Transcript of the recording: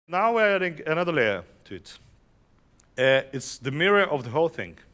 Now we're adding another layer to it. It's the mirror of the whole thing.